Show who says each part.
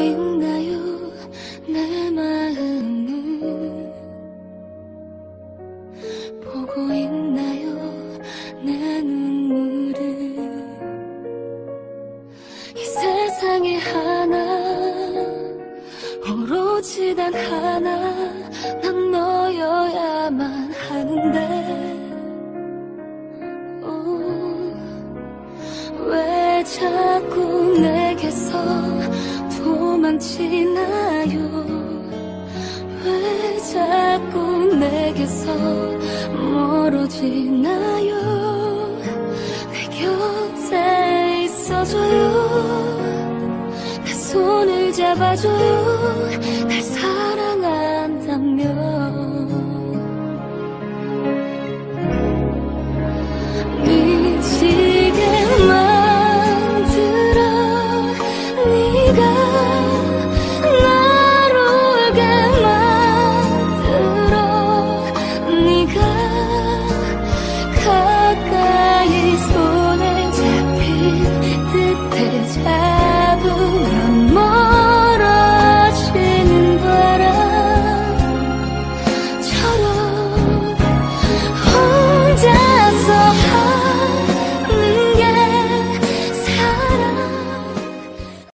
Speaker 1: 있나요 내 마음을 보고 있나요 내 눈물을 이 세상에 하나 오로지 단 하나 난 너여야만 하는데 왜 자꾸 내게서 도망치나요 왜 자꾸 내게서 멀어지나요 내 곁에 있어줘요 내 손을 잡아줘요 날 사랑한다면